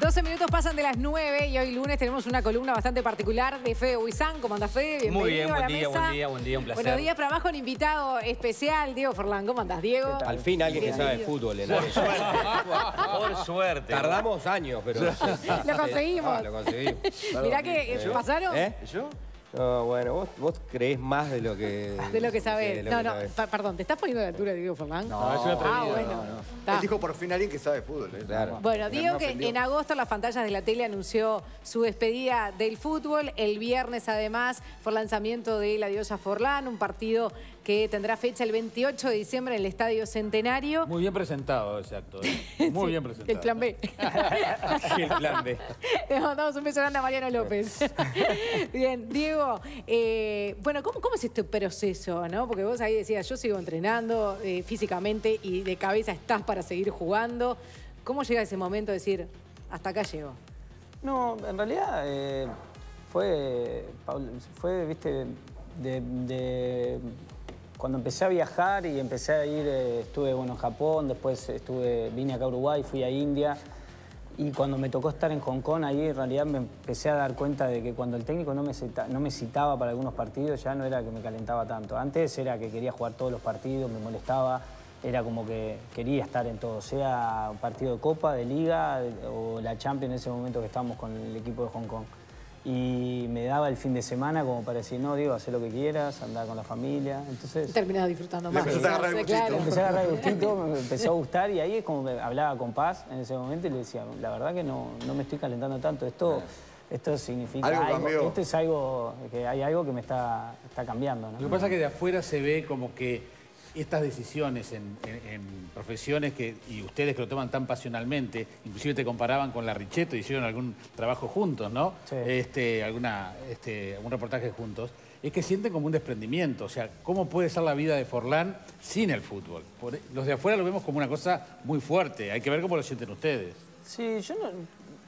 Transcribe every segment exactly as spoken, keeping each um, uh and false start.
doce minutos pasan de las nueve y hoy lunes tenemos una columna bastante particular de Fede Huizán. ¿Cómo anda, Fede? Bienvenido. Muy bien, a buen la día, mesa. buen día, buen día, un placer. Buenos días para abajo, un invitado especial, Diego Forlán. ¿Cómo andás, Diego? Al fin alguien que sabe de fútbol. ¿no? Por suerte. Por suerte. Tardamos años, pero... Lo conseguimos. Ah, lo conseguimos. Mirá que eh, pasaron... ¿Eh? ¿Yo? No, bueno, vos, vos creés más de lo que... De lo que sabés. de lo no, que no, sabés. pa- perdón, ¿te estás poniendo a la altura de Diego Forlán? No, es una Ah, atrevida. bueno. No, no. Está. Él dijo por fin alguien que sabe fútbol. ¿eh? Claro. Bueno, Me- Diego me que ofendió. en agosto en las pantallas de la tele anunció su despedida del fútbol. El viernes, además, fue el lanzamiento de La Diosa Forlán, un partido que tendrá fecha el veintiocho de diciembre en el Estadio Centenario. Muy bien presentado ese acto. ¿eh? Muy Sí, bien presentado. El plan B. El plan B. Le mandamos un beso grande a Mariano López. Bien, Diego, eh, bueno, ¿cómo, ¿cómo es este proceso, no? Porque vos ahí decías, yo sigo entrenando eh, físicamente y de cabeza estás para seguir jugando. ¿Cómo llega ese momento de decir, hasta acá llego? No, en realidad eh, fue, Paul, fue, viste, de, de- cuando empecé a viajar y empecé a ir, eh, estuve bueno, en Japón, después estuve, vine acá a Uruguay, fui a India. Y cuando me tocó estar en Hong Kong, ahí en realidad me empecé a dar cuenta de que cuando el técnico no me, cita, no me citaba para algunos partidos, ya no era que me calentaba tanto. Antes era que quería jugar todos los partidos, me molestaba, era como que quería estar en todo, sea un partido de Copa, de Liga o la Champions en ese momento que estábamos con el equipo de Hong Kong. Y me daba el fin de semana como para decir, no, Diego, haz lo que quieras, andar con la familia. Entonces... Terminado disfrutando Le más. empezaste a agarrar el Claro. gustito. Empecé a agarrar el gustito, me empezó a gustar y ahí es como que hablaba con Paz en ese momento y le decía, la verdad que no, no me estoy calentando tanto, esto, esto significa Algo algo, cambió. esto es algo, que hay algo que me está, está cambiando, Lo ¿no? que pasa es que de afuera se ve como que estas decisiones en, en- en profesiones que, y ustedes que lo toman tan pasionalmente, inclusive te comparaban con la Richetto, hicieron algún trabajo juntos, ¿no? Sí. Este, alguna, este, algún reportaje juntos. Es que sienten como un desprendimiento. O sea, ¿cómo puede ser la vida de Forlán sin el fútbol? Por- los de afuera lo vemos como una cosa muy fuerte. Hay que ver cómo lo sienten ustedes. Sí, yo no,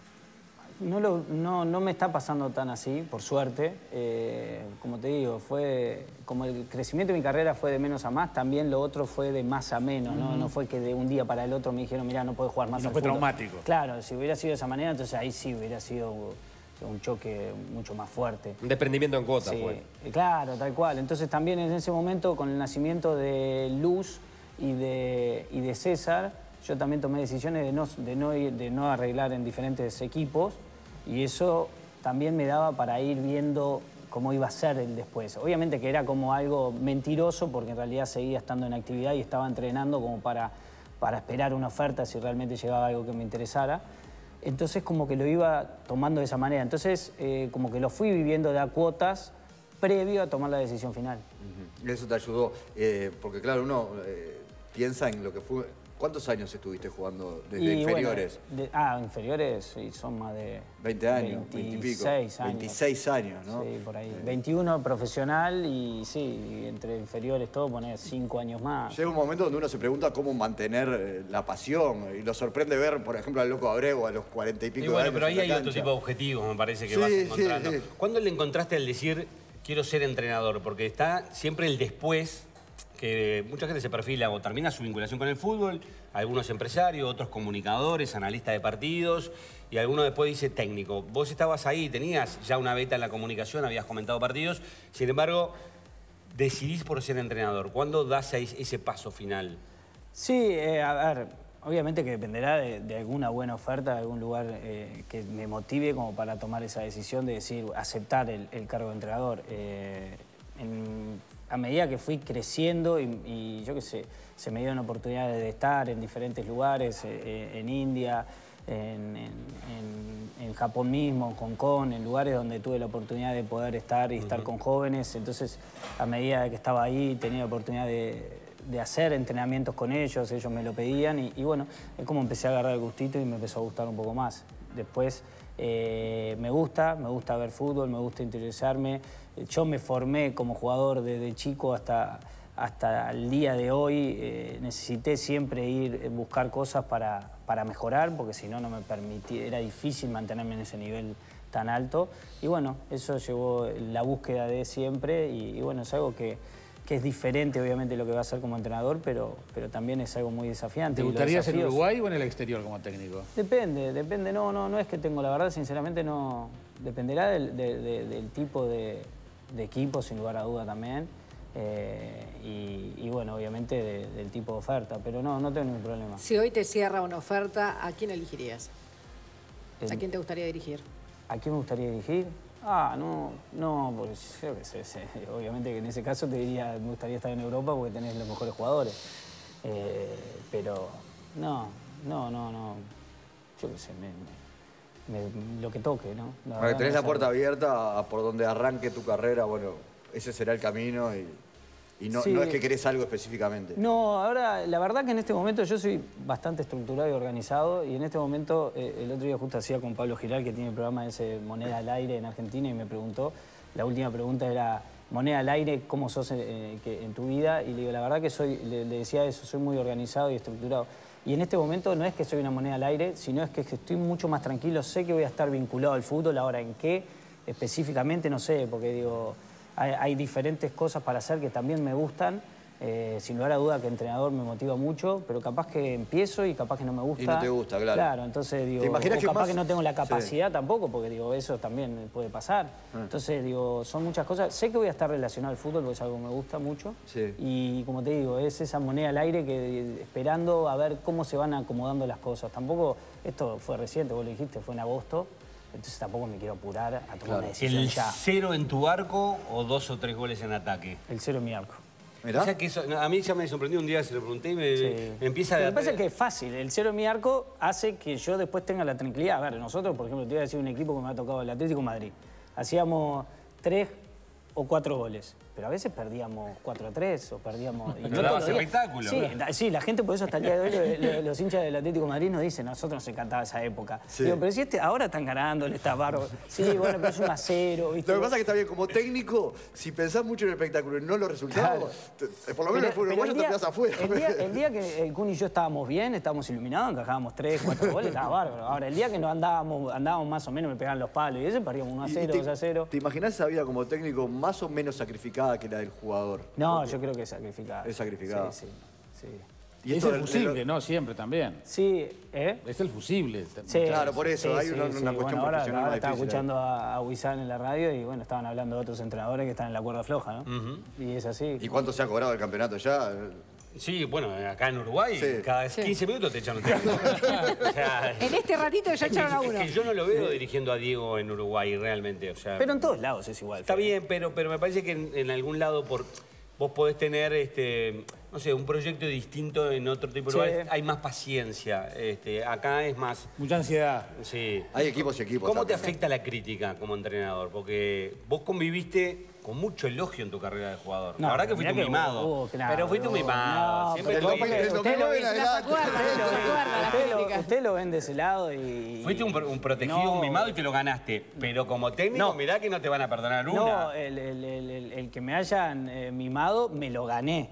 no, lo- no, no me está pasando tan así, por suerte. Eh, como te digo, fue como el crecimiento de mi carrera fue de menos a más, también lo otro fue de más a menos, ¿no? No fue que de un día para el otro me dijeron, mira, no puedes jugar más No al fue fútbol. traumático. Claro, si hubiera sido de esa manera, entonces ahí sí hubiera sido un choque mucho más fuerte. Un desprendimiento en cuota Sí, fue. claro, tal cual. Entonces también en ese momento, con el nacimiento de Luz y de, y de César, yo también tomé decisiones de no, de, no, ir- de no arreglar en diferentes equipos y eso también me daba para ir viendo cómo iba a ser el después. Obviamente que era como algo mentiroso porque en realidad seguía estando en actividad y estaba entrenando como para, para esperar una oferta si realmente llegaba algo que me interesara. Entonces como que lo iba tomando de esa manera. Entonces eh, como que lo fui viviendo de a cuotas previo a tomar la decisión final. Y eso te ayudó. eh, porque claro, uno eh, piensa en lo que fue... ¿Cuántos años estuviste jugando desde Y, bueno, inferiores? de- ah, inferiores, sí, son más de... veinte años, veinte y pico. veintiséis años. veintiséis años, ¿no? Sí, por ahí. veintiuno profesional y sí, entre inferiores todo, poner cinco años más. Llega un momento donde uno se pregunta cómo mantener eh, la pasión y lo sorprende ver, por ejemplo, al Loco Abreu a los cuarenta y pico Y de bueno, años pero ahí en la hay otro cancha. tipo de objetivos, me parece, que Sí, vas sí, encontrando. sí. ¿Cuándo le encontraste al decir, quiero ser entrenador? Porque está siempre el después, que mucha gente se perfila o termina su vinculación con el fútbol, algunos empresarios, otros comunicadores, analistas de partidos, y algunos después dice técnico. Vos estabas ahí, tenías ya una beta en la comunicación, habías comentado partidos, sin embargo, decidís por ser entrenador. ¿Cuándo das ahí ese paso final? Sí, eh, a ver, obviamente que dependerá de, de alguna buena oferta, de algún lugar eh, que me motive como para tomar esa decisión de decir, aceptar el, el cargo de entrenador. Eh, en- a medida que fui creciendo y, y yo qué sé, se me dieron oportunidades de estar en diferentes lugares, eh, en India, en, en- en- en Japón mismo, en Hong Kong, en lugares donde tuve la oportunidad de poder estar y estar con jóvenes. Entonces, a medida que estaba ahí, tenía la oportunidad de, de hacer entrenamientos con ellos, ellos me lo pedían y, y bueno, es como empecé a agarrar el gustito y me empezó a gustar un poco más. Después eh, me gusta, me gusta ver fútbol, me gusta interesarme. Yo me formé como jugador desde chico hasta, hasta el día de hoy. Eh, necesité siempre ir a buscar cosas para, para mejorar, porque si no, no me permitía, era difícil mantenerme en ese nivel tan alto. Y bueno, eso llevó la búsqueda de siempre y, y bueno, es algo que, que es diferente obviamente lo que va a hacer como entrenador, pero, pero también es algo muy desafiante. ¿Te Y los gustaría ser en desafíos- Uruguay o en el exterior como técnico? Depende, depende. No, no, no es que tengo, la verdad, sinceramente no... Dependerá del, de- de- del tipo de, de equipo, sin lugar a duda también. Eh, y, y bueno, obviamente de- del tipo de oferta, pero no, no tengo ningún problema. Si hoy te cierra una oferta, ¿a quién elegirías? ¿A El- quién te gustaría dirigir? ¿A quién me gustaría dirigir? Ah, no, no, pues yo qué sé, sé. Obviamente que en ese caso te diría, me gustaría estar en Europa porque tenés los mejores jugadores. Eh, pero no, no, no, no. Yo qué sé, me, me- me- lo que toque, ¿no? La Bueno, verdad tenés no la puerta sé. abierta a por donde arranque tu carrera, bueno, ese será el camino y, y no, Sí. no es que querés algo específicamente. No, ahora, la verdad que en este momento yo soy bastante estructurado y organizado y en este momento, eh, el otro día justo hacía con Pablo Giral, que tiene el programa ese Moneda al Aire en Argentina y me preguntó, la última pregunta era, Moneda al Aire, ¿cómo sos eh, que, en tu vida? Y le digo, la verdad que soy, le, le decía eso, soy muy organizado y estructurado. Y en este momento no es que soy una moneda al aire, sino es que estoy mucho más tranquilo, sé que voy a estar vinculado al fútbol, ahora en qué específicamente no sé, porque digo, hay, hay diferentes cosas para hacer que también me gustan. Eh, sin lugar a duda que entrenador me motiva mucho, pero capaz que empiezo y capaz que no me gusta. Y no te gusta, claro. Claro, entonces digo, ¿Te imaginas o que capaz más- que no tengo la Sí. capacidad tampoco, porque digo, eso también puede pasar. Ah. Entonces digo, son muchas cosas. Sé que voy a estar relacionado al fútbol porque es algo que me gusta mucho. Sí. Y como te digo, es esa moneda al aire que esperando a ver cómo se van acomodando las cosas. Tampoco, esto fue reciente, vos lo dijiste, fue en agosto. Entonces tampoco me quiero apurar a tomar Claro. una decisión ¿El ya. cero en tu arco o dos o tres goles en ataque? El cero en mi arco. Mirá. O sea que eso, no, a mí ya me sorprendió un día, se lo pregunté y me, Sí. me empieza Lo a... que pasa es que es fácil. El cero en mi arco hace que yo después tenga la tranquilidad. A ver, nosotros, por ejemplo, te voy a decir un equipo que me ha tocado el Atlético de Madrid. Hacíamos tres o cuatro goles. Pero a veces perdíamos cuatro a tres o perdíamos... y Pero todos dabas los días. espectáculo. Sí, da- sí, la gente por eso hasta el día de hoy, lo- lo- los hinchas del Atlético de Madrid nos dicen, a nosotros nos encantaba esa época. Sí. Digo, pero si este, ahora están ganando, le está bárbaro. Sí, bueno, pero es un a cero, ¿viste? Lo que pasa es que está bien, como técnico, si pensás mucho en el espectáculo y no los resultados, te- por lo menos en el fútbol uruguayo te quedás afuera. el, día, el día que el Kun y yo estábamos bien, estábamos iluminados, encajábamos tres, cuatro goles, estaba bárbaro. Ahora, el día que nos andábamos, andábamos más o menos, me pegaban los palos y ese perdíamos uno a Y- y cero, te- dos a cero. ¿Te imaginás esa vida como técnico más o menos sacrificada que la del jugador? No, yo creo que es sacrificada. Es sacrificada. Sí, sí. sí. Y es esto el del- fusible, del- ¿no? Siempre también. Sí, ¿eh? Es el fusible. Sí, Claro, por eso, sí, hay sí, una- sí. una cuestión Bueno, ahora, profesional ahora más estaba difícil escuchando a, a Huizán en la radio y bueno, estaban hablando de otros entrenadores que están en la cuerda floja, ¿no? Y es así. ¿Y cuánto se ha cobrado el campeonato ya? Sí, bueno, acá en Uruguay, Sí. cada Sí. quince minutos te echan un técnico. O sea, En este ratito ya es que- echaron a es uno. que yo no lo veo dirigiendo a Diego en Uruguay, realmente. O sea, Pero en todos lados es igual. está Fede. bien, pero, pero me parece que en, en algún lado por, vos podés tener, este, no sé, un proyecto distinto en otro tipo de Sí. lugares. Hay más paciencia. Este, acá es más... Mucha ansiedad. Sí. Hay equipos y equipos. ¿Cómo te también. afecta la crítica como entrenador? Porque vos conviviste con mucho elogio en tu carrera de jugador. No, la verdad que mirá fuiste un que mimado. hubo- hubo- claro, pero fuiste un hubo- mimado. no, Siempre pero tuviste- del Usted dos mil lo nueve ve- en No se adelante. acuerda, no se acuerda la Usted lo, crítica. usted lo ven de ese lado y... Fuiste un, pro- un protegido, No. un mimado y te lo ganaste. Pero como técnico, No. mirá que no te van a perdonar una. No, el, el- el- el- el que me hayan eh, mimado, me lo gané.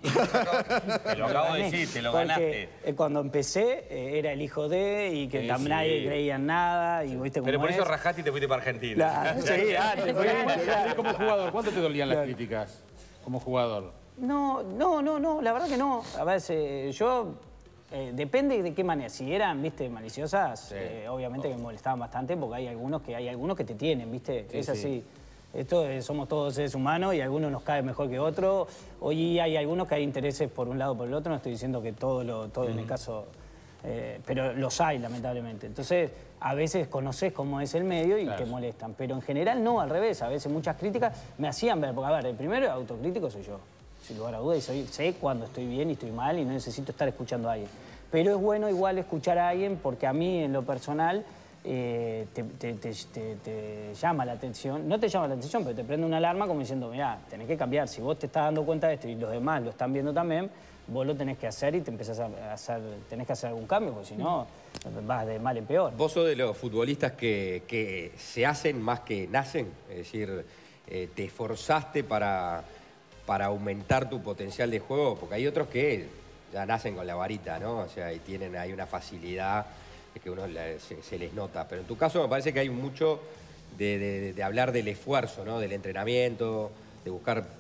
Te lo acabo de gané. decir, te lo Porque, ganaste. eh, cuando empecé, eh, era el hijo de y que Sí, tam- sí. nadie creía en nada. Y viste Pero cómo por eso es. rajaste y te fuiste para Argentina. Claro, sí, antes, fue antes, claro. Como jugador, ¿cuánto te dolían las Claro. críticas como jugador? No, no, no, no, la verdad que no. A veces yo, eh, depende de qué manera. Si eran, viste, maliciosas, eh, obviamente que me molestaban bastante porque hay algunos que hay algunos que te tienen, viste, es así. Esto es- somos todos seres humanos y a algunos nos cae mejor que otros. Hoy hay algunos que hay intereses por un lado o por el otro. No estoy diciendo que todo, lo, todo en el caso, eh, pero los hay lamentablemente. Entonces, a veces conoces cómo es el medio y Claro. te molestan. Pero en general no, al revés. A veces muchas críticas me hacían ver, porque a ver, el primero autocrítico soy yo. Sin lugar a dudas, y soy, sé cuando estoy bien y estoy mal y no necesito estar escuchando a alguien. Pero es bueno igual escuchar a alguien porque a mí, en lo personal, eh, te, te- te- te- te llama la atención. No te llama la atención, pero te prende una alarma como diciendo, mirá, tenés que cambiar. Si vos te estás dando cuenta de esto y los demás lo están viendo también, vos lo tenés que hacer y te empezás a hacer, tenés que hacer algún cambio, porque si no, vas de mal en peor. Vos sos de los futbolistas que, que se hacen más que nacen, es decir, eh, te esforzaste para, para aumentar tu potencial de juego, porque hay otros que ya nacen con la varita, ¿no? O sea, y tienen ahí una facilidad que uno le- se, se les nota. Pero en tu caso me parece que hay mucho de, de- de hablar del esfuerzo, ¿no? Del entrenamiento, de buscar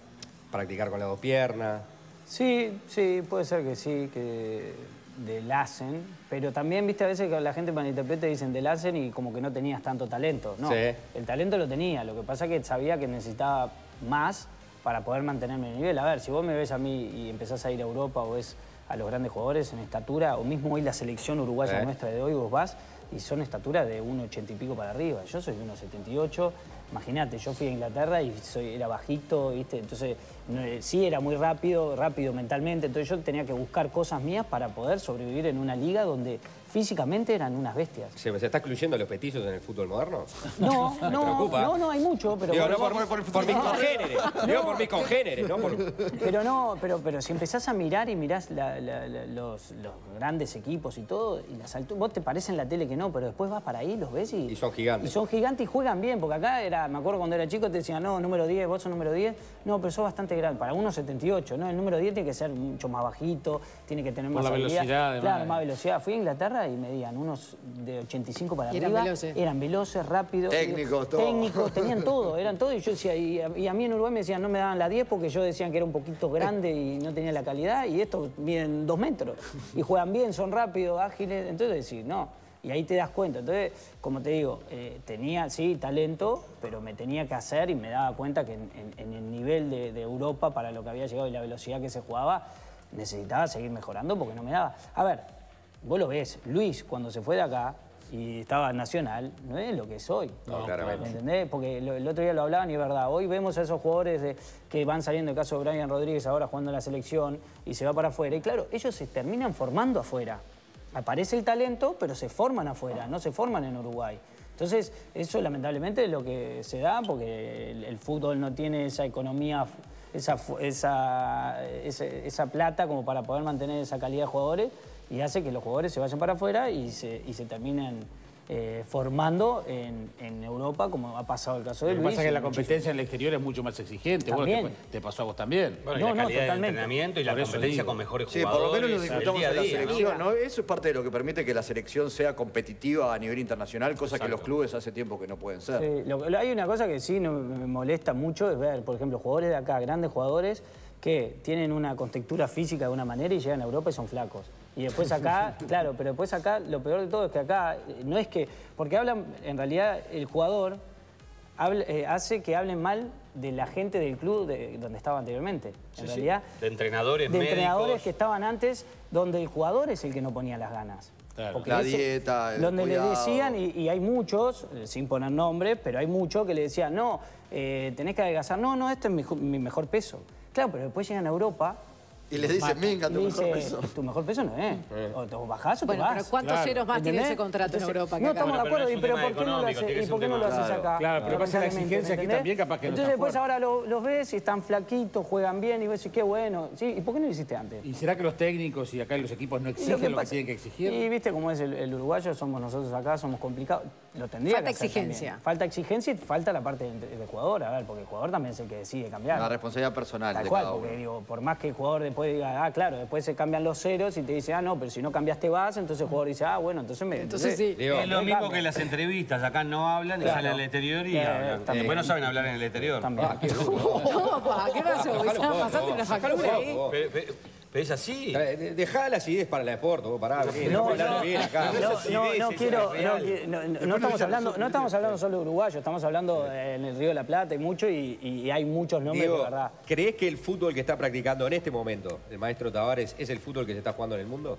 practicar con las dos piernas. Sí, sí, puede ser que sí, que del hacen, pero también, viste, a veces que la gente malinterpreta y dicen del hacen y como que no tenías tanto talento. No, Sí. el talento lo tenía, lo que pasa es que sabía que necesitaba más para poder mantenerme en el nivel. A ver, si vos me ves a mí y empezás a ir a Europa o ves a los grandes jugadores en estatura, o mismo hoy la selección uruguaya ¿Eh? nuestra de hoy, vos vas y son estatura de uno ochenta y pico para arriba. Yo soy de uno setenta y ocho. Imagínate, yo fui a Inglaterra y soy, era bajito, ¿viste? Entonces, no, sí era muy rápido, rápido mentalmente. Entonces yo tenía que buscar cosas mías para poder sobrevivir en una liga donde físicamente eran unas bestias. ¿Se, ¿Se está excluyendo los petizos en el fútbol moderno? No, Me no, preocupa. no, no, hay mucho, pero... Digo, no por- por, por, por mis congéneres. Digo por mis congéneres, ¿no? Por... Pero no, pero, pero si empezás a mirar y mirás la- la- la- los, los grandes equipos y todo, y las alturas, vos te parece en la tele que no, pero después vas para ahí, los ves y... Y son gigantes. Y son gigantes y juegan bien, porque acá era, me acuerdo cuando era chico te decían, no, número diez, vos sos número diez, no, pero sos bastante grande, para uno setenta y ocho, ¿no? El número diez tiene que ser mucho más bajito, tiene que tener Por más la habilidad. velocidad, además. Claro, más velocidad. Fui a Inglaterra y medían unos de ochenta y cinco para Y eran arriba. veloces. Eran veloces, rápidos. Técnicos, todo. Técnicos, tenían todo, eran todo. Y yo decía, y a, y a mí en Uruguay me decían, no me daban la diez porque yo decían que era un poquito grande y no tenía la calidad, y estos miden dos metros. Y juegan bien, son rápidos, ágiles. Entonces decís, no. Y ahí te das cuenta. Entonces, como te digo, eh, tenía, sí, talento, pero me tenía que hacer y me daba cuenta que en, en- en el nivel de, de Europa, para lo que había llegado y la velocidad que se jugaba, necesitaba seguir mejorando porque no me daba. A ver, vos lo ves, Luis, cuando se fue de acá y estaba en Nacional, no es lo que soy. No, claramente. ¿Me entendés? Porque lo- el otro día lo hablaban y es verdad. Hoy vemos a esos jugadores de- que van saliendo, el caso de Brian Rodríguez ahora jugando en la selección y se va para afuera. Y claro, ellos se terminan formando afuera. Aparece el talento, pero se forman afuera, no se forman en Uruguay. Entonces, eso lamentablemente es lo que se da porque el, el fútbol no tiene esa economía, esa, fu- esa, esa, esa plata como para poder mantener esa calidad de jugadores y hace que los jugadores se vayan para afuera y se, y se terminen eh, formando en, en Europa, como ha pasado el caso de Lo que Luis. pasa es que y la muchísimos. competencia en el exterior es mucho más exigente. Bueno, También. te, te pasó a vos también. Bueno, y No, la no, calidad de totalmente. entrenamiento y la Por eso competencia digo. con mejores Sí, jugadores. por lo menos lo el disfrutamos día a en la día, ¿no? selección, ¿no? Eso es parte de lo que permite que la selección sea competitiva a nivel internacional, cosa que los clubes hace tiempo que no pueden ser. Sí, lo- lo- hay una cosa que sí no- me molesta mucho, es ver, por ejemplo, jugadores de acá, grandes jugadores, que tienen una contextura física de una manera y llegan a Europa y son flacos. Y después acá, claro, pero después acá, lo peor de todo es que acá, eh, no es que, porque hablan, en realidad el jugador habla- eh, hace que hablen mal de la gente del club de, donde estaba anteriormente. Sí, En sí. realidad, De entrenadores, de médicos. entrenadores que estaban antes, donde el jugador es el que no ponía las ganas. Claro. Porque La ese- dieta, el Donde cuidado. le decían, y, y hay muchos, eh, sin poner nombres, pero hay muchos que le decían, no, eh, tenés que adelgazar. No, no, este es mi, ju- mi mejor peso. Claro, pero después llegan a Europa Y les dicen, minga, y tu mejor dice, peso. tu mejor peso no es. O te bajás o Bueno, te vas. pero ¿cuántos Claro. ceros más tiene ¿Entendés? ese contrato en Entonces, Europa que no acá? estamos de Bueno, pero acuerdo, no es y un pero tema ¿por qué no lo económico, haces, tiene que y ser por un qué no lo tema- haces acá? Claro, pero pasa la Lamentablemente, exigencia aquí ¿entendés? también, capaz que no está Entonces después fuerte. ahora lo- los ves y están flaquitos, juegan bien y vos decís, qué bueno. Sí, ¿y por qué no lo hiciste antes? ¿Y será que los técnicos y acá los equipos no Y exigen lo que, pasa- tienen que exigir? Y viste cómo es el, el uruguayo, somos nosotros acá, somos complicados. Lo tendría Falta que hacer exigencia. también. Falta exigencia y falta la parte del, del jugador, a ver, porque el jugador también es el que decide cambiar. La responsabilidad personal Tal de cual, cada uno. porque digo, por más que el jugador después diga, ah, claro, después se cambian los ceros y te dice, ah, no, pero si no cambiaste vas, entonces el jugador dice, ah, bueno, entonces me. Entonces sí. Digo, Es lo me mismo cambia. que en las entrevistas. Acá no hablan y Claro. salen al exterior y Eh, hablan. también. Después no saben hablar en el exterior. También. No, pa, ¿qué pasó? Bajalo un Estaba poco, pasando vos. una Bajalo un factura poco, ahí. vos. Pero, pero- pero es así. De- Dejá las ideas para la deporte, vos pará. vení, No, dejá hablar no, bien acá. no, Pero no, eso sí no, ves, no eso quiero, es no, real. qui- no, no, no estamos hablando, no estamos hablando solo de uruguayos, estamos hablando eh, en el Río de la Plata y mucho y, y hay muchos nombres Diego, de verdad. ¿crees que el fútbol que está practicando en este momento el maestro Tavares es el fútbol que se está jugando en el mundo?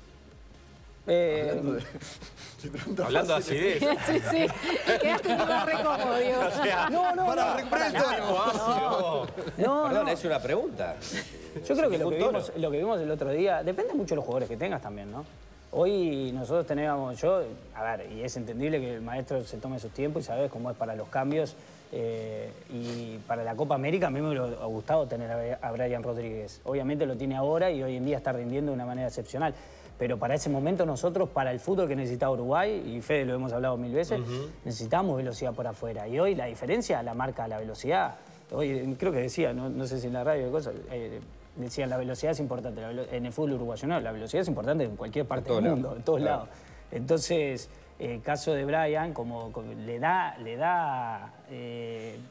Eh, Hablando así de eso. Sí, sí. Quedaste un poco re cómodo, Diego. no, no, Para, no, re- para presto. nada. No, Perdón, no. es una pregunta. Yo creo que lo que, ningún vimos, lo que vimos el otro día, depende mucho de los jugadores que tengas también, ¿no? Hoy nosotros teníamos, yo, a ver, y es entendible que el maestro se tome sus tiempos y sabes cómo es para los cambios. eh, y para la Copa América a mí me hubiera gustado tener a a Brian Rodríguez. Obviamente lo tiene ahora y hoy en día está rindiendo de una manera excepcional. Pero para ese momento nosotros, para el fútbol que necesitaba Uruguay, y Fede lo hemos hablado mil veces, necesitábamos velocidad por afuera. Y hoy la diferencia la marca la velocidad. Hoy creo que decía, no, no sé si en la radio o cosas, eh, decían la velocidad es importante. La velo- en el fútbol uruguayo no, la velocidad es importante en cualquier parte todos del lados. mundo, en todos Claro. lados. Entonces, el caso de Brian, como, como le da, le da eh,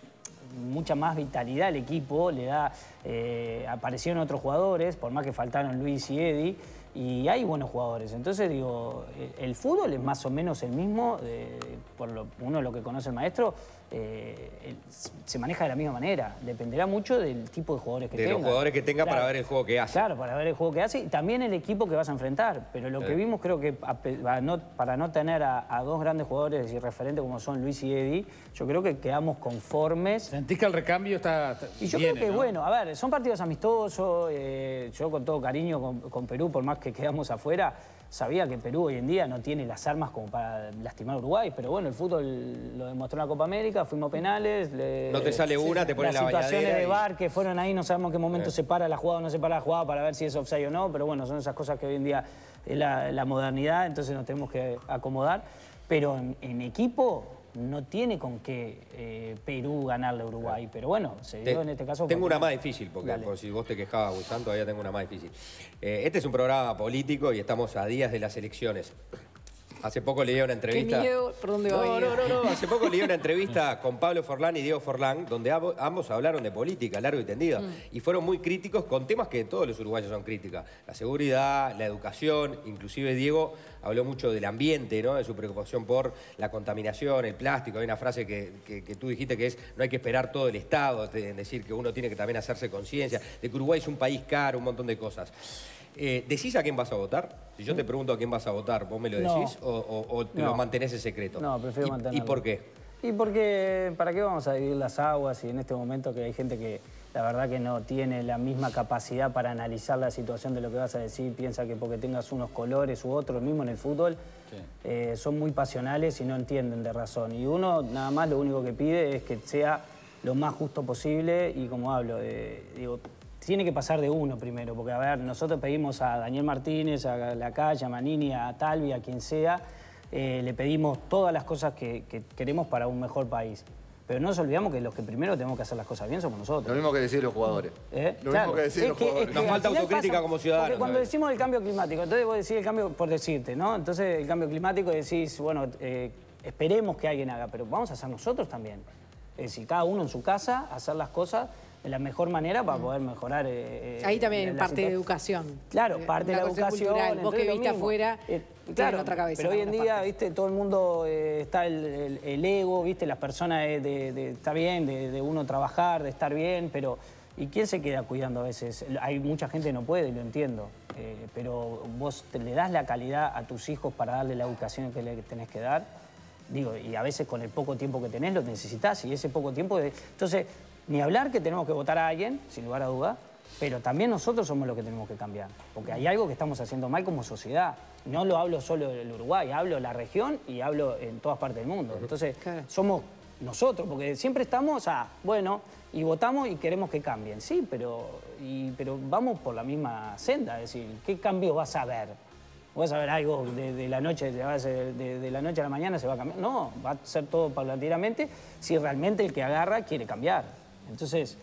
mucha más vitalidad al equipo, le da, eh, aparecieron otros jugadores, por más que faltaron Luis y Eddie, y hay buenos jugadores. Entonces, digo, el, el fútbol es más o menos el mismo, eh, por lo, uno lo que conoce el maestro, eh, el, se maneja de la misma manera. Dependerá mucho del tipo de jugadores que de tenga. los jugadores que tenga Claro. para ver el juego que hace. Claro, para ver el juego que hace y también el equipo que vas a enfrentar. Pero lo Sí. que vimos, creo que a, a no, para no tener a, a dos grandes jugadores y referentes como son Luis y Eddie, yo creo que quedamos conformes. ¿Sentís que el recambio está, está Y yo viene, creo que, ¿no? bueno, a ver, son partidos amistosos, eh, yo con todo cariño con, con Perú, por más que quedamos afuera, sabía que Perú hoy en día no tiene las armas como para lastimar a Uruguay, pero bueno, el fútbol lo demostró en la Copa América, fuimos a penales. Le, No te sale una, te ponen las la situaciones bañadera de y- V A R que fueron ahí, no sabemos en qué momento Sí. se para la jugada o no se para la jugada para ver si es offside o no, pero bueno, son esas cosas que hoy en día es la, la modernidad, entonces nos tenemos que acomodar. Pero en, en equipo no tiene con qué eh, Perú ganarle a Uruguay, pero bueno, se dio Te- en este caso. Tengo porque- una más difícil, porque Dale. por si vos te quejabas, Gusán, todavía tengo una más difícil. Eh, este es un programa político y estamos a días de las elecciones. Hace poco leí una Qué entrevista... miedo, ¿por dónde va No, a ir? no, no, no. Hace poco leí una entrevista con Pablo Forlán y Diego Forlán, donde abo- ambos hablaron de política, largo y tendida, y fueron muy críticos con temas que todos los uruguayos son críticos. La seguridad, la educación, inclusive Diego habló mucho del ambiente, ¿no? De su preocupación por la contaminación, el plástico. Hay una frase que, que- que tú dijiste que es, no hay que esperar todo el Estado, de- decir que uno tiene que también hacerse conciencia, de que Uruguay es un país caro, un montón de cosas. Eh, ¿Decís a quién vas a votar? Si yo te pregunto a quién vas a votar, ¿vos me lo No. decís o, o- o te No. lo mantenés en secreto? No, prefiero ¿Y- mantenerlo. ¿Y por qué? Y porque, ¿para qué vamos a dividir las aguas? Y en este momento que hay gente que la verdad que no tiene la misma capacidad para analizar la situación de lo que vas a decir, piensa que porque tengas unos colores u otros, mismo en el fútbol, eh, son muy pasionales y no entienden de razón. Y uno nada más lo único que pide es que sea lo más justo posible y como hablo, eh, digo, tiene que pasar de uno primero, porque a ver, nosotros pedimos a Daniel Martínez, a La Calle, a Manini, a Talvi, a quien sea, eh, le pedimos todas las cosas que, que queremos para un mejor país. Pero no nos olvidamos que los que primero tenemos que hacer las cosas bien somos Lo nosotros. mismo que decir los jugadores. ¿Eh? Lo Claro, mismo que decir es los que- jugadores. es Nos que falta al final autocrítica pasa- como ciudadanos, Porque cuando ¿sabes? decimos el cambio climático, entonces vos decís el cambio, por decirte, ¿no? Entonces el cambio climático decís, bueno, eh, esperemos que alguien haga, pero vamos a hacer nosotros también. Es decir, cada uno en su casa, hacer las cosas de la mejor manera para poder mejorar. eh, Ahí también la- la parte de situación. educación. Claro, Eh, parte de una la cuestión educación. cultural. Vos que entonces lo viste mismo. afuera, Eh, tienen claro, otra cabeza. pero hoy en otras día, partes. viste, todo el mundo eh, está el, el- el ego, viste, las personas de, de- de- está bien, de, de uno trabajar, de estar bien, pero ¿y quién se queda cuidando a veces? Hay mucha gente que no puede, y lo entiendo, eh, pero vos te, le das la calidad a tus hijos para darle la educación que le tenés que dar. Digo, y a veces con el poco tiempo que tenés lo necesitas y ese poco tiempo... de- Entonces, ni hablar que tenemos que votar a alguien, sin lugar a duda, pero también nosotros somos los que tenemos que cambiar. Porque hay algo que estamos haciendo mal como sociedad. No lo hablo solo del Uruguay, hablo de la región y hablo en todas partes del mundo. Entonces, Claro. somos nosotros, porque siempre estamos a, bueno, y votamos y queremos que cambien. Sí, pero, y, pero vamos por la misma senda. Es decir, ¿qué cambio vas a ver? ¿Vas a ver algo de, de la noche, de, de- de la noche a la mañana se va a cambiar? No, va a ser todo paulatinamente si realmente el que agarra quiere cambiar. Entonces,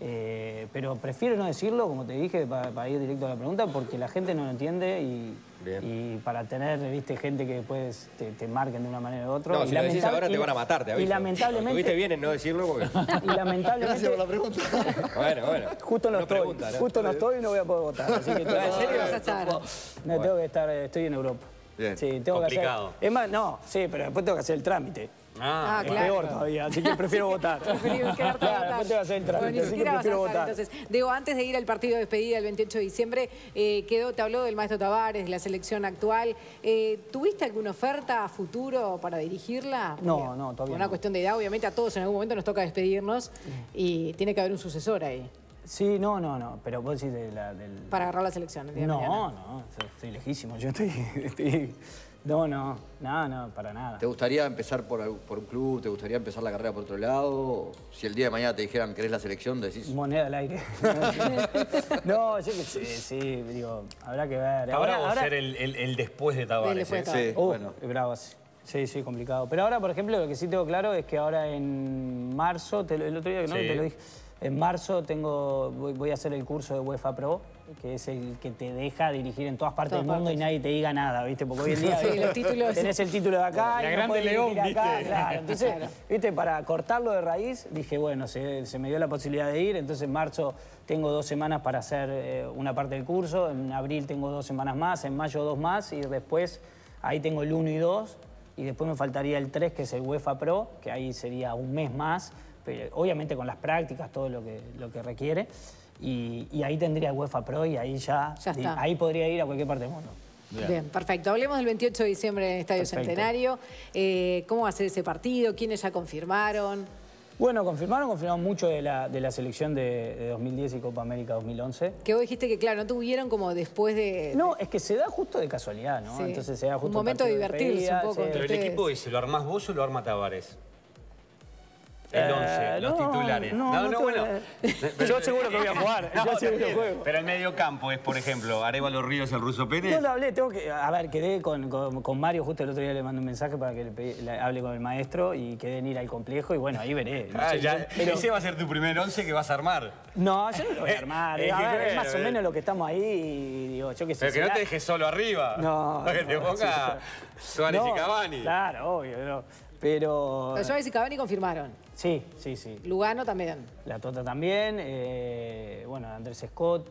eh, pero prefiero no decirlo, como te dije, para, para ir directo a la pregunta, porque la gente no lo entiende y, Bien. y para tener, viste, gente que después te, te marquen de una manera u otra. No, y si lo decís lamentable- ahora te y- van a matar, te aviso. Y lamentablemente... Estuviste bien en no decirlo porque... Y lamentablemente... Gracias por la pregunta. Bueno, bueno. Justo no, Una estoy, pregunta, ¿no? justo no estoy y no voy a poder votar. Así que tengo- ¿En serio? Vas a estar. No, tengo que estar, estoy en Europa. Bien. Sí, tengo Complicado. que hacer. Es más, no, sí, pero después tengo que hacer el trámite. Ah, Ah, Es claro. peor todavía, así que prefiero votar. Preferís quedarte a Claro, votar. después tengo que hacer el trámite, Bueno, ni así que siquiera vas a prefiero estar. votar. Entonces, digo, antes de ir al partido de despedida el veintiocho de diciembre, eh, quedó, te habló del maestro Tavares, de la selección actual. Eh, ¿Tuviste alguna oferta a futuro para dirigirla? No, Porque no, todavía Por una no. cuestión de edad, obviamente a todos en algún momento nos toca despedirnos y tiene que haber un sucesor ahí Sí, no, no, no, pero vos decís de la, del... para agarrar la selección. el día de No, mañana. no, estoy lejísimo, yo estoy... estoy- No, no, no, no, para nada. ¿Te gustaría empezar por, algún- por un club? ¿Te gustaría empezar la carrera por otro lado? Si el día de mañana te dijeran querés la selección, decís... Moneda al aire. No, yo que sé, sí, digo, habrá que ver. Ahora va a ahora- ser el, el- el después de Tavares. después de ¿eh? Tavares. Sí, Uh, bueno. es bravo, sí. Sí, sí, complicado. Pero ahora, por ejemplo, lo que sí tengo claro es que ahora en marzo, te lo- el otro día que no Sí. te lo dije, en marzo tengo, voy, voy a hacer el curso de UEFA Pro, que es el que te deja dirigir en todas partes Todas del mundo partes. y nadie te diga nada, ¿viste? Porque hoy en día Sí, ¿viste? los títulos. Tenés el título de acá La y no Grande podés León, dirigir acá, ¿viste? claro. Entonces, Claro. ¿viste? Para cortarlo de raíz, dije, bueno, se, se me dio la posibilidad de ir, entonces en marzo tengo dos semanas para hacer eh, una parte del curso, en abril tengo dos semanas más, en mayo dos más y después ahí tengo el uno y dos y después me faltaría el tres, que es el UEFA Pro, que ahí sería un mes más, pero obviamente con las prácticas, todo lo que, lo que requiere. Y, y ahí tendría el UEFA Pro y ahí ya, Ya está. ahí podría ir a cualquier parte del mundo. Bien. Bien, perfecto. Hablemos del veintiocho de diciembre en el Estadio Perfecto. Centenario. Eh, ¿Cómo va a ser ese partido? ¿Quiénes ya confirmaron? Bueno, confirmaron, confirmaron mucho de la, de la selección de, de dos mil diez y Copa América dos mil once. Que vos dijiste que, claro, no tuvieron como después de... No, es que se da justo de casualidad, ¿no? Sí. Entonces se da justo Un momento el de partido divertirse despedida, un poco sí. entre Pero el ustedes. equipo ese, ¿lo armás vos o lo arma Tavares? El Eh, once, los no, titulares. no, no te- bueno. Yo seguro que voy a jugar, yo está seguro que bien. juego. Pero el medio campo es, por ejemplo, Arévalo Ríos, el Ruso Pérez. Yo lo hablé, tengo que... A ver, quedé con, con, con Mario, justo el otro día le mandé un mensaje para que le, pedí- le hable con el maestro y quedé en ir al complejo y bueno, ahí veré. No Ah, sé, ya, pero- ese va a ser tu primer once que vas a armar. No, yo no lo voy a armar. Es a que ver, es bueno, más o eh. menos lo que estamos ahí y digo, yo qué sé. Pero que no será- te dejes solo arriba. No, Que te no, ponga Suárez No, y Cavani. Claro, obvio, no. Pero... Pero Suárez y Cavani confirmaron. Sí, sí, sí. Lugano también. La Tota también, eh, bueno, Andrés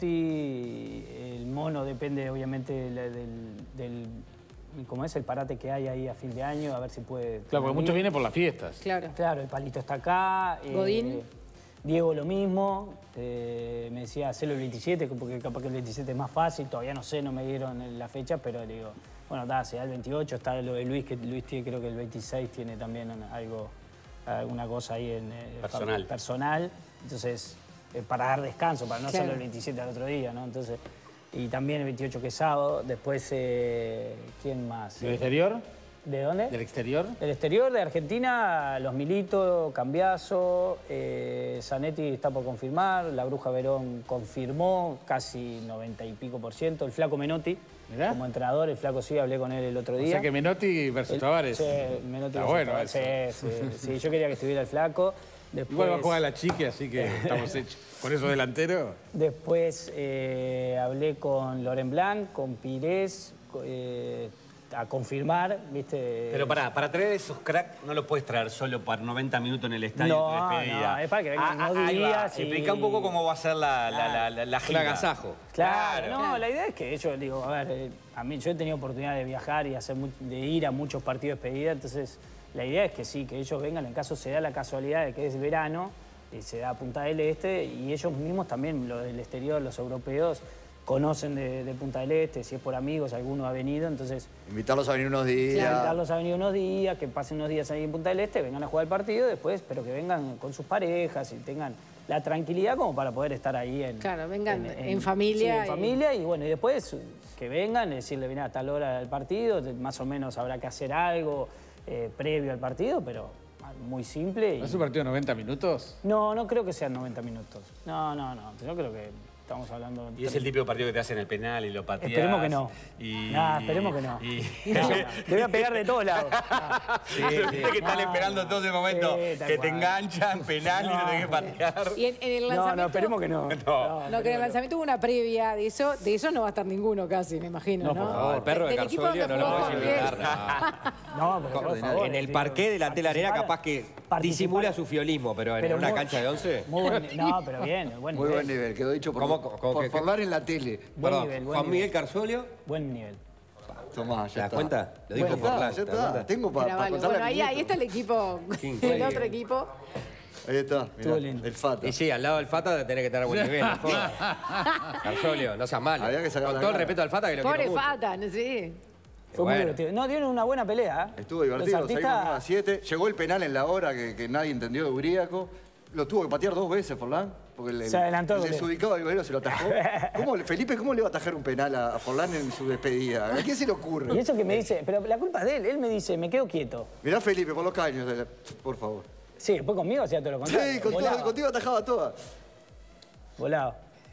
Scotti, el Mono depende obviamente del, del, del- ¿cómo es? El parate que hay ahí a fin de año, a ver si puede... Claro, porque muchos vienen por las fiestas. Claro. Claro, el Palito está acá. eh, Godín. Diego lo mismo, eh, me decía hacerlo el veintisiete, porque capaz que el veintisiete es más fácil, todavía no sé, no me dieron la fecha, pero le digo, bueno, da, se da el veintiocho, está lo de Luis, que Luis tiene, creo que el veintiséis tiene también algo, alguna cosa ahí en... eh, Personal. Personal, entonces, eh, para dar descanso, para no Claro. hacerlo el veintisiete al otro día, ¿no? Entonces, y también el veintiocho que es sábado, después, eh, ¿quién más? ¿Del exterior? ¿De dónde? ¿Del exterior? Del exterior de Argentina, Los Milito, Cambiaso, eh, Zanetti está por confirmar, la Bruja Verón confirmó casi noventa y pico por ciento, el Flaco Menotti Mirá. como entrenador, el Flaco sí, hablé con él el otro O día. sea que Menotti versus El- Tavares. Sí, Menotti Está versus bueno Tavares, eso. sí, sí, sí, yo quería que estuviera el Flaco. Después, Igual va a jugar la chique, así que estamos hechos. Por eso delantero. Después eh, hablé con Loren Blanc, con Pires, co- eh, a confirmar, ¿viste? Pero pará, para traer esos cracks no los puedes traer solo para noventa minutos en el estadio No, de despedida. no, es para que vengan Ah, unos ah, ahí va. días y- Explica un poco cómo va a ser la, la, la, la, la Un gira. agasajo. Claro, Claro. no, la idea es que yo digo, a ver, eh, a mí yo he tenido oportunidad de viajar y hacer mu- de ir a muchos partidos de despedida, entonces la idea es que sí, que ellos vengan, en caso se da la casualidad de que es verano, y se da Punta del Este, y ellos mismos también, los del exterior, los europeos, conocen de, de Punta del Este, si es por amigos, alguno ha venido, entonces Invitarlos a venir unos días. invitarlos a venir unos días, que pasen unos días ahí en Punta del Este, vengan a jugar el partido después, pero que vengan con sus parejas y tengan la tranquilidad como para poder estar ahí en... Claro, vengan en familia Sí, en y- familia y bueno, y después que vengan, decirle, viene a tal hora del partido, más o menos habrá que hacer algo eh, previo al partido, pero muy simple. y- ¿No es un partido de noventa minutos? No, no creo que sean noventa minutos. No, no, no, yo creo que estamos hablando... Y es el típico partido que te hacen el penal y lo pateas. Esperemos que no. Y, Nah, esperemos que no. Y, No, te voy a pegar de todos lados. No. Sí, viste que están No, esperando todo ese momento sí, tal que te cual. enganchan, penal y No. te tenés que patear. Y en, en el No, lanzamiento... no, esperemos que no. No. No, que en el lanzamiento hubo una previa de eso, de eso no va a estar ninguno casi, me imagino, ¿no? No, por No, el perro de Del equipo Carsolio donde no lo jugó puedes Juan invitar. Miguel. no. No, pero por favor, En el digo, parqué delante de la arena participar- capaz que participar- disimula su fiolismo, pero en Pero una muy- cancha de once... Muy buen, no, pero bien, buen Muy nivel. buen nivel, quedó dicho por, ¿Cómo- cómo por que- Forlán en la tele. Buen Perdón, nivel, buen Juan nivel. Miguel Carsolio, Buen nivel. Tomá, ¿te ya das está. cuenta? Lo dijo Ya está, Forlán, ya ¿te das está. cuenta? Tengo para Era válido. contarle Bueno, a ahí, mi ahí nieto. está el equipo, Qué el increíble. otro equipo. Ahí está, Estuvo mirá, lindo. el Fata. Y sí, al lado del Fata tenés que estar a buen nivel, no jodas. Carsolio, no seas malo. Había que sacar Con la todo el cara. respeto al Fata que lo Pobre quiero mucho. Fata, no sé. Fue Bueno. muy divertido. No, dieron una buena pelea. ¿eh? Estuvo divertido, Los salimos artistas... nueve a siete. Llegó el penal en la hora que, que nadie entendió de Uríaco. Lo tuvo que patear dos veces, Forlán. Porque el, Se adelantó el el golero. desubicado del golero se lo atajó. ¿Cómo, le- Felipe, ¿cómo le va a atajar un penal a, a Forlán en su despedida? ¿A quién se le ocurre? Y eso que me dice, pero la culpa es de él. Él me dice, me quedo quieto. Mirá Felipe, por los caños, de la- por favor. Sí, después conmigo hacía todo lo contrario. Sí, con todo- volaba, contigo atajaba todas. volaba.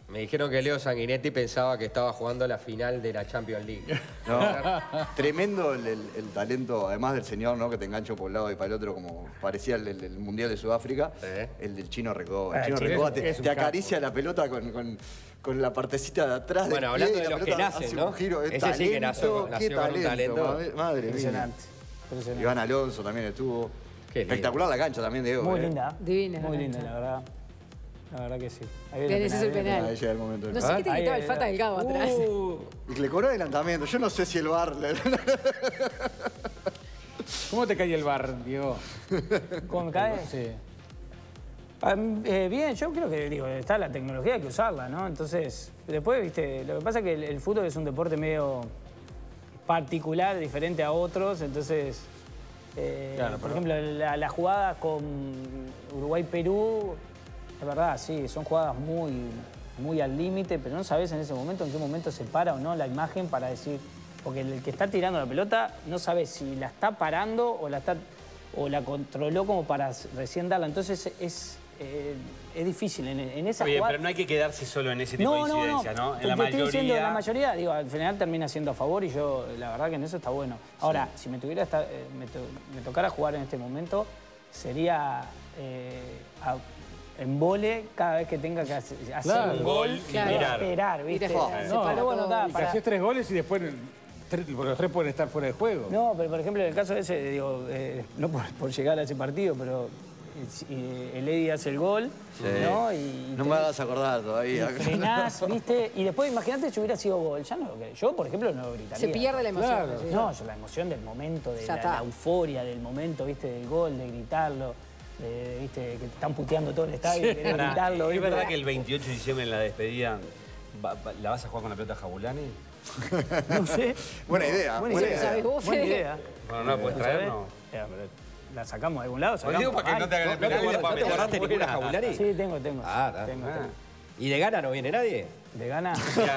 Me dijeron que Leo Sanguinetti pensaba que estaba jugando la final de la Champions League. No, tremendo el, el- el talento, además del señor, ¿no? Que te engancha por un lado y para el otro, como parecía el, el- el Mundial de Sudáfrica, Sí. el del Chino Recoba. El Ah, Chino el Chino Recoba es- te, es un te capo. acaricia la pelota con, con- con la partecita de atrás Bueno, del hablando pie y de la los que pelota nacen, hace ¿no? un giro. Es Ese sí que nació- talento, nació qué con un talento, talento. madre- Madre mía. Impresionante. Impresionante. Iván Alonso también estuvo. Qué lindo. Espectacular la cancha también, Diego. Muy eh. linda. Divina la Muy linda, cancha. la verdad. La verdad que sí. Ahí viene Bien, ese es el viene penal. Ahí llega el momento del No sé penal. qué te Ahí, gritaba ahí, el Fata ahí. Delgado atrás. Uh, Y que le cobró adelantamiento. Yo no sé si el bar... le- ¿Cómo te cae el bar, Diego? ¿Cómo me cae? Sí. Ah, eh, bien, yo creo que digo, está la tecnología, hay que usarla, ¿no? Entonces, después, viste, lo que pasa es que el, el fútbol es un deporte medio particular, diferente a otros, entonces, eh, Claro, por pero- ejemplo, la, la jugada con Uruguay-Perú, es verdad, sí, son jugadas muy, muy al límite, pero no sabes en ese momento en qué momento se para o no la imagen para decir, porque el que está tirando la pelota no sabe si la está parando o la está o la controló como para recién darla, entonces es eh, es difícil en, en esa Oye, jugada. pero no hay que quedarse solo en ese tipo de incidencias, ¿no? En Te- la te estoy diciendo, mayoría... la mayoría, digo, al final termina siendo a favor y yo, la verdad que en eso está bueno. Ahora, si me tuviera esta- eh, me, to- me tocara jugar en este momento, sería eh, a- en vole cada vez que tenga que hacer, hacer Claro. un Gol gol, y y mirar. esperar, ¿viste? Mira, No, se para pero bueno, todo. está, Y que para- haces tres goles y después tres- porque los tres pueden estar fuera de juego. No, pero por ejemplo, en el caso de ese, digo, eh, no por, por llegar a ese partido, pero eh, si, eh, el Eddie hace el gol, ¿no? Y, No te- me hagas acordar todavía. y frenás, ¿viste? Y después, imagínate si hubiera sido gol. Ya no lo que- Yo, por ejemplo, no lo gritaría. Se pierde la emoción. Claro. sí. No, yo la emoción del momento, de Ya la, está. la euforia del momento, ¿viste? Del gol, de gritarlo, de, ¿viste? Que te están puteando todo el estadio, y querés Pará, gritarlo, ¿es ¿viste? verdad que el veintiocho de diciembre en la despedida va- va- la vas a jugar con la pelota Jabulani? No sé. Buena idea, Buena buena idea. idea. ¿Sabés vos, Buena Fede? idea. Bueno, no la puedes ¿No traer, sabés? no. Ya, pero ¿la sacamos de algún lado? Pues Sacamos digo para que no te hagan el ¿No te penal y guardaste- después no te meter guardaste ninguna afuera. Jabulani? Sí, tengo, tengo. Ah, está. Tengo, tengo. ¿Y de gana no viene nadie? ¿De gana?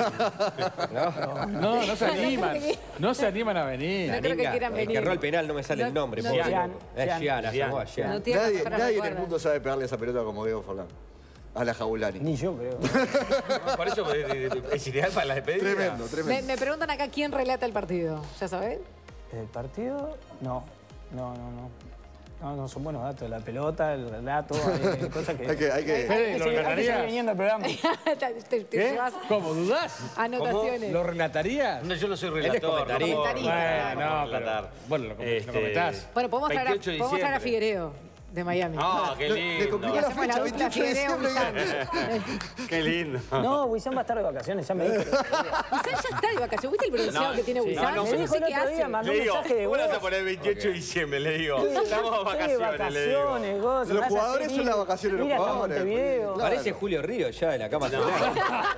No. No, no se animan. creo que- No se animan a venir. No creo que Ninga, quieran el que venir. erró el penal no me sale el No, nombre. no, pobre Gian, loco. Es Gian. Gian, la Gian. llamó a Gian. No tiene Nadie, que bajar nadie la en el cuerda. mundo sabe pegarle esa pelota como Diego Forlán. A la Jabulani. Ni yo creo. No, por eso eh, eh, es ideal para la despedida. Tremendo, Me, tremendo. me preguntan acá quién relata el partido. ¿Ya sabés? ¿El partido? No. No, no, no. No, no son buenos datos. La pelota, el relato, hay cosas que... Hay que, hay que... Fede, Hay ¿lo que seguir- hay que seguir relatarías? viniendo al programa. te, te- te ¿Qué? llevas ¿Cómo? ¿Dudás? anotaciones. ¿Lo relatarías? No, yo no soy es relator. comentarista. no puedo- Comentarista. no Bueno, puedo no, pero- relatar. bueno, lo com- lo Este, comentás. Bueno, podemos traer, a, veintiocho de podemos traer a diciembre. Figuereo de Miami. Ah, qué Le- le lindo. complicó la Hacemos la fecha, dupla veintiocho de Figuereo diciembre. Wissam. Qué lindo. No, Wissam va a estar de vacaciones, ya me dijo. Wissam ya está de vacaciones. ¿Viste el bronceado No, que tiene sí. Wissam? No, no, Yo me no dijo sé el qué otro día, hace. mandó Le un digo, mensaje de ¿cómo vas a voz. poner el veintiocho de diciembre? Le digo, estamos de Estoy de vacaciones, le digo. vacaciones, gozo, Los me vas a jugadores hacer son las ir- vacaciones de los ir hasta jugadores, Montevideo. claro. Parece Julio Ríos ya de la cama solar.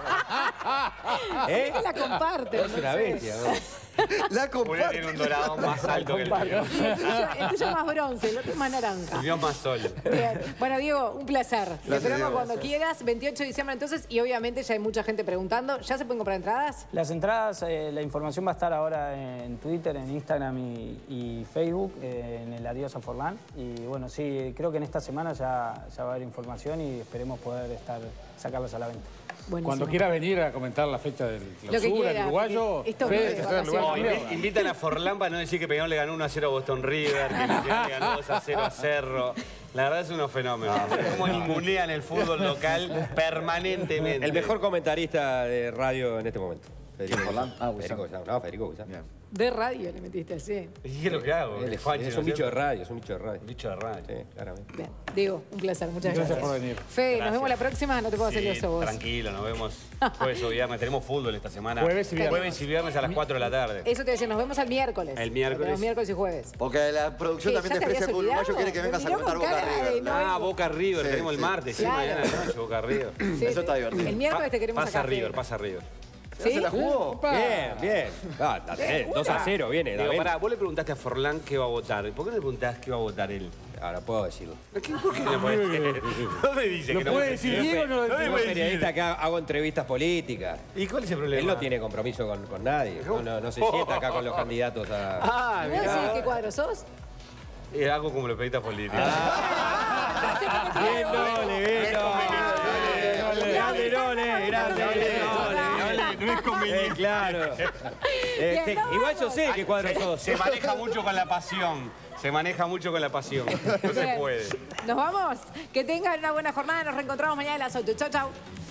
¿Eh? Que la comparten. Es una bestia, ¿no? La Julián tiene comparte. un dorado más alto que el mío. El tuyo, el tuyo es más bronce, el otro es más naranja. El mío más solo. Bien. Bueno, Diego, un placer. Te Placer, esperamos Diego. cuando quieras, veintiocho de diciembre entonces, y obviamente ya hay mucha gente preguntando. ¿Ya se pueden comprar entradas? Las entradas, eh, la información va a estar ahora en Twitter, en Instagram y, y Facebook, eh, en el Adiós a Forlán. Y bueno, sí, creo que en esta semana ya, ya va a haber información y esperemos poder estar sacarlas a la venta. Buenísimo. Cuando quiera venir a comentar la fecha del que clausura, el quiera, uruguayo, porque estos Fede, meses te de está en el lugar vacaciones. No, cambiado. invi- invitan a Forlán para no decir que Peñarol le ganó uno a cero a Boston River, que Nacional le ganó dos a cero a Cerro. La verdad es unos fenómenos. Cómo ningunean el fútbol local permanentemente. El mejor comentarista de radio en este momento. Federico Forlán. Ah, Federico Guisán. No, Federico Guisán. Bien. De radio le metiste así. ¿Y qué es lo que hago? Él es, Juanchi, es ¿no un bicho de cierto? radio, es un bicho de radio. Un bicho de radio. Sí, claramente. Bien. Diego, un placer. Muchas Gracias gracias. por venir. Fede, nos Gracias. vemos la próxima. No te puedo hacer Sí, los vos. tranquilo, nos vemos jueves o viernes. Tenemos fútbol esta semana. Jueves y viernes. Jueves y viernes a las cuatro de la tarde. Eso te decía, nos vemos el miércoles. El miércoles. Tenemos miércoles y jueves. Porque la producción ¿Qué, también ya de te Expresa habías Fútbol Uruguayo olvidado? quiere que Me vengas a miró contar con Boca cara de River. no. Ah, Boca River, Sí, tenemos el sí. martes, sí, Claro. mañana de noche, Boca River. Sí. Eso está divertido. El miércoles te queremos Pasa acá. River, Fede. pasa River. ¿Sí? ¿Se la jugó? Bien, bien. Ah, la tenés, dos a cero viene, Digo, David. pará, vos le preguntaste a Forlán qué va a votar. ¿Por qué no le preguntás qué va a votar él? Ahora puedo decirlo. ¿Por qué, por qué no puede ser? ¿Dónde dice ¿Lo que no puede puede decir ser? Diego o no lo ¿Dónde decimos? puede Soy decir? periodista que ha- hago entrevistas políticas. ¿Y cuál es el problema? Él no tiene compromiso con, con nadie. No, no, no se sienta acá con los candidatos a... Ah, ¿Me vas a decir mirá. qué cuadro sos? Eh, hago como los periodistas políticos. Bien, doble, bien, doble. Grande, Ole, ole, grande, ole, ole. No es conveniente. Eh, claro. Este, Bien, nos igual yo vamos. sé que cuadro sos. Se maneja mucho con la pasión. Se maneja mucho con la pasión. No se Bien. puede. Nos vamos. Que tengan una buena jornada. Nos reencontramos mañana a las ocho. Chau, chau.